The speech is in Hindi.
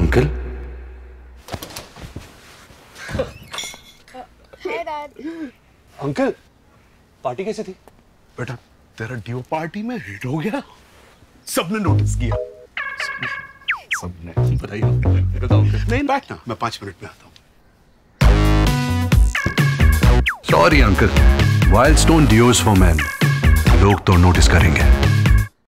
Uncle. Hi dad. Uncle, party कैसी थी? बेटा तेरा ड्यू पार्टी में हिट हो गया, सबने नोटिस किया। सबने। बताइए बताओ। नहीं बैठना, मैं 5 मिनट में आता हूँ। Sorry uncle, wild stone deos for man, लोग तो नोटिस करेंगे।